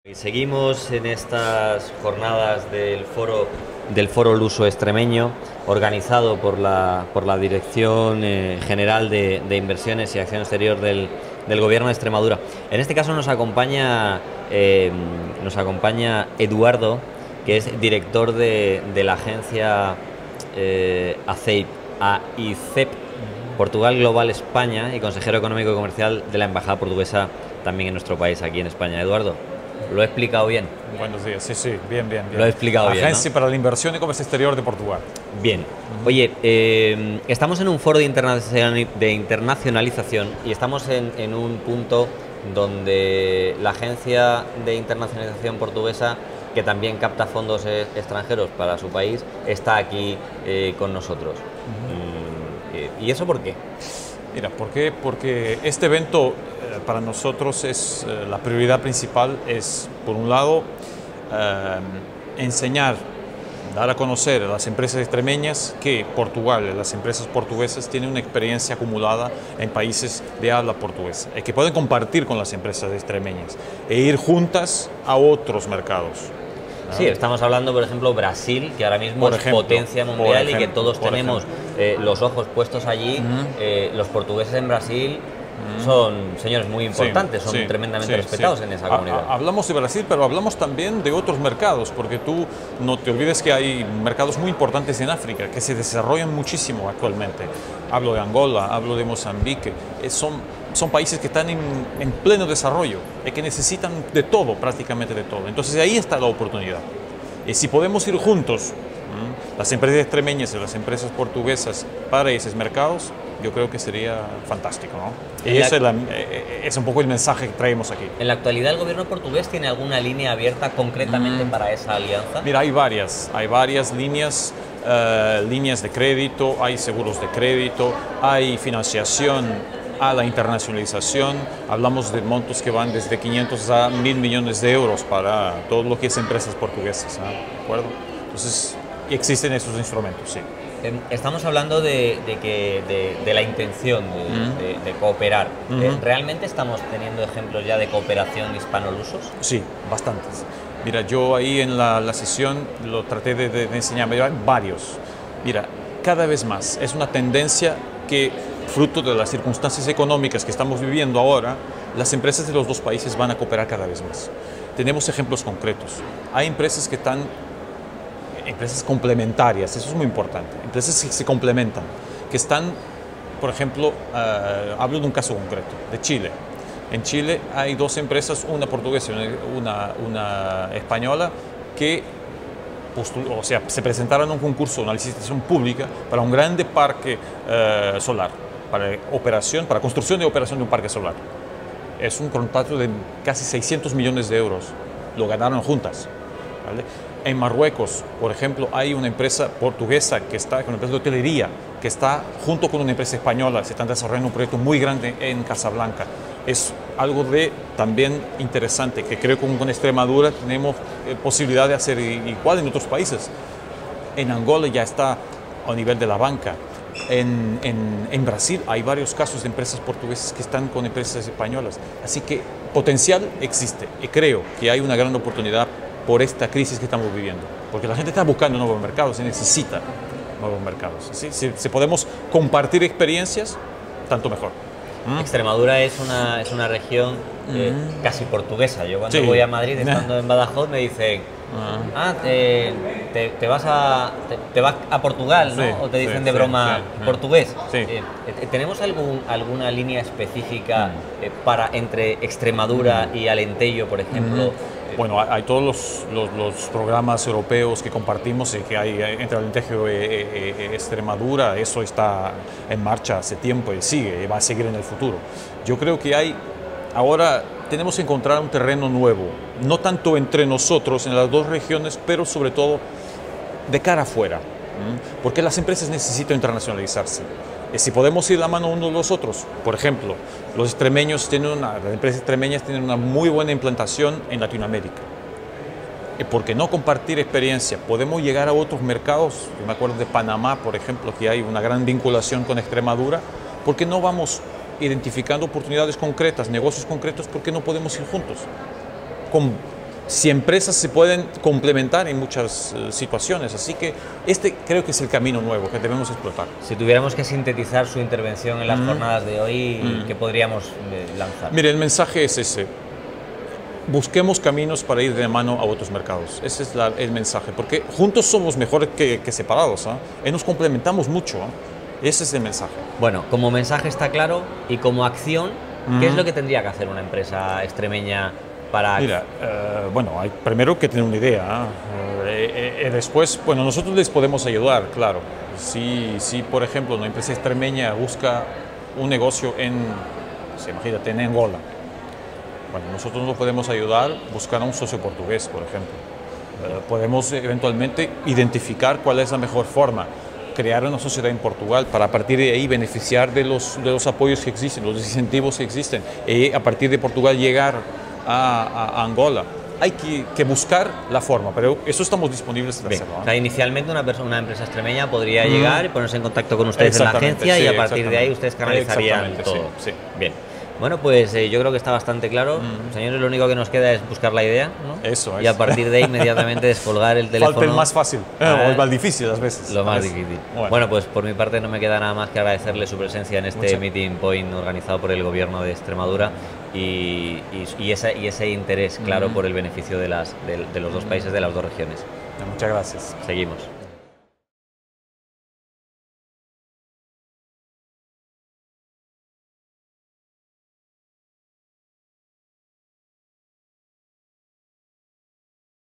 Y seguimos en estas jornadas del Foro Luso Extremeño, organizado por la Dirección General de Inversiones y Acción Exterior del Gobierno de Extremadura. En este caso nos acompaña Eduardo, que es director de la agencia AICEP, Portugal Global España, y consejero económico y comercial de la Embajada Portuguesa también en nuestro país, aquí en España. Eduardo, ¿lo he explicado bien? Buenos días, sí, bien. Lo he explicado bien, ¿no? Agencia para la Inversión y Comercio Exterior de Portugal. Bien. Oye, estamos en un foro de internacionalización y estamos en un punto donde la Agencia de Internacionalización Portuguesa, que también capta fondos extranjeros para su país, está aquí con nosotros. ¿Y eso por qué? Mira, ¿por qué? Porque este evento para nosotros es la prioridad principal es, por un lado, enseñar, dar a conocer a las empresas extremeñas que Portugal, las empresas portuguesas tienen una experiencia acumulada en países de habla portuguesa y que pueden compartir con las empresas extremeñas e ir juntas a otros mercados. Sí, estamos hablando, por ejemplo, Brasil, que ahora mismo es potencia mundial y que todos tenemos los ojos puestos allí. Los portugueses en Brasil son señores muy importantes, son tremendamente respetados en esa comunidad. Hablamos de Brasil, pero hablamos también de otros mercados, porque tú no te olvides que hay mercados muy importantes en África que se desarrollan muchísimo actualmente. Hablo de Angola, hablo de Mozambique, son países que están en pleno desarrollo y que necesitan de todo, prácticamente de todo. Entonces ahí está la oportunidad. Y si podemos ir juntos, las empresas extremeñas y las empresas portuguesas para esos mercados, yo creo que sería fantástico, ¿no? Y ese es un poco el mensaje que traemos aquí. ¿En la actualidad el gobierno portugués tiene alguna línea abierta concretamente para esa alianza? Mira, hay varias líneas, líneas de crédito, hay seguros de crédito, hay financiación a la internacionalización. Hablamos de montos que van desde 500 a 1.000 millones de euros para todo lo que es empresas portuguesas, ¿no? ¿De acuerdo? Entonces, existen esos instrumentos, sí. Estamos hablando de la intención de cooperar. ¿Realmente estamos teniendo ejemplos ya de cooperación hispano-lusos? Sí, bastantes. Mira, yo ahí en la sesión lo traté de enseñar, varios. Mira, cada vez más es una tendencia que, fruto de las circunstancias económicas que estamos viviendo ahora, las empresas de los dos países van a cooperar cada vez más. Tenemos ejemplos concretos. Hay empresas que están, empresas complementarias, eso es muy importante, empresas que se complementan, que están, por ejemplo, hablo de un caso concreto, de Chile. En Chile hay dos empresas, una portuguesa y una española, que se presentaron a un concurso, una licitación pública para un grande parque solar, para construcción y operación de un parque solar. Es un contrato de casi 600 millones de euros, lo ganaron juntas, ¿vale? En Marruecos, por ejemplo, hay una empresa portuguesa que está, una empresa de hotelería, que está junto con una empresa española, se están desarrollando un proyecto muy grande en Casablanca. Es algo también interesante, que creo que con Extremadura tenemos posibilidad de hacer igual en otros países. En Angola ya está a nivel de la banca. En Brasil hay varios casos de empresas portuguesas que están con empresas españolas. Así que potencial existe y creo que hay una gran oportunidad por esta crisis que estamos viviendo. Porque la gente está buscando nuevos mercados, se necesita nuevos mercados. ¿Sí? Si podemos compartir experiencias, tanto mejor. Extremadura es una región casi portuguesa. Yo cuando voy a Madrid, estando en Badajoz, me dicen, te vas a Portugal, ¿no? O te dicen de broma portugués. ¿Tenemos alguna línea específica entre Extremadura y Alentejo, por ejemplo? Bueno, hay todos los programas europeos que compartimos y que hay entre Alentejo y Extremadura. Eso está en marcha hace tiempo y sigue y va a seguir en el futuro. Yo creo que ahora tenemos que encontrar un terreno nuevo, no tanto entre nosotros en las dos regiones, pero sobre todo de cara afuera, porque las empresas necesitan internacionalizarse. Si podemos ir la mano unos de los otros, por ejemplo, las empresas extremeñas tienen una muy buena implantación en Latinoamérica. ¿Por qué no compartir experiencia? Podemos llegar a otros mercados. Yo me acuerdo de Panamá, por ejemplo, que hay una gran vinculación con Extremadura. ¿Por qué no vamos identificando oportunidades concretas, negocios concretos? ¿Por qué no podemos ir juntos? si empresas se pueden complementar en muchas situaciones. Así que este creo que es el camino nuevo que debemos explotar. Si tuviéramos que sintetizar su intervención en las jornadas de hoy, ¿qué podríamos lanzar? Mire, el mensaje es ese. Busquemos caminos para ir de mano a otros mercados. Ese es el mensaje, porque juntos somos mejores que separados, ¿eh? Y nos complementamos mucho, ¿eh? Ese es el mensaje. Bueno, como mensaje está claro, y como acción, ¿qué es lo que tendría que hacer una empresa extremeña para...? Mira, bueno, hay primero que tener una idea, después, bueno, nosotros les podemos ayudar, claro. Si por ejemplo, una empresa extremeña busca un negocio imagínate, en Angola, bueno, nosotros nos podemos ayudar buscar a un socio portugués, por ejemplo. Podemos eventualmente identificar cuál es la mejor forma, crear una sociedad en Portugal para a partir de ahí beneficiar de los apoyos que existen, los incentivos que existen, y a partir de Portugal llegar a Angola. Hay que buscar la forma, pero eso estamos disponibles para hacerlo. O sea, inicialmente una empresa extremeña podría llegar y ponerse en contacto con ustedes en la agencia, y a partir de ahí ustedes canalizarían todo. Sí. Bien. Bueno, pues yo creo que está bastante claro. Señores, lo único que nos queda es buscar la idea, ¿no? Eso es. Y a partir de ahí inmediatamente descolgar el teléfono. Falta el más fácil, o el más difícil a veces. Lo más difícil. Bueno, pues por mi parte no me queda nada más que agradecerle su presencia en este Meeting Point organizado por el Gobierno de Extremadura y ese interés claro por el beneficio de los dos países, de las dos regiones. Muchas gracias. Seguimos.